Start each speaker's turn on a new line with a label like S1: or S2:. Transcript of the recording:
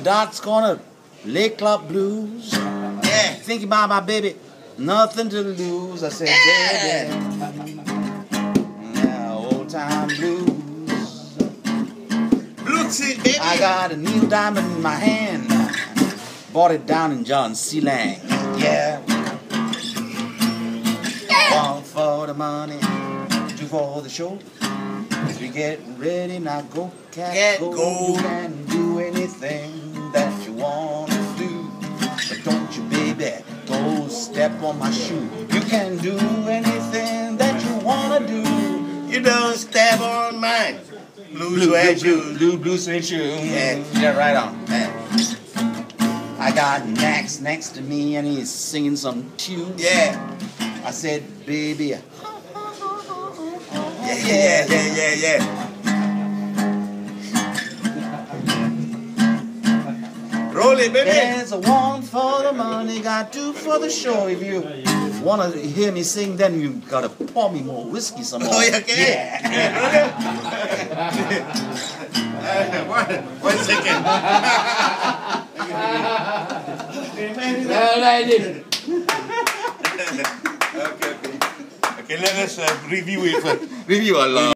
S1: Dots Corner, Lake Club Blues.
S2: Yeah.
S1: Thinking about my baby, nothing to lose. I said, baby, yeah, old time blues.
S2: Blues, baby.
S1: I got a needle diamond in my hand. Bought it down in John C. Lang. Yeah. One for the money, two for the show. We get ready now, go cat, go. You can do anything that you want to do, but don't you, baby, go step on my shoe. You can do anything that you want to do.
S2: You don't step on mine. Blue suede shoes.
S1: Blue suede shoes. Yeah, right on. Yeah. I got Max next to me and he's singing some tune.
S2: Yeah.
S1: I said, baby.
S2: Yeah. Roll it, baby.
S1: There's a one for the money, got two for the show. If you want to hear me sing, then you got to pour me more whiskey some more.
S2: Oh, yeah, okay. Yeah. One second. Okay, let us review it first.
S1: Review Allah.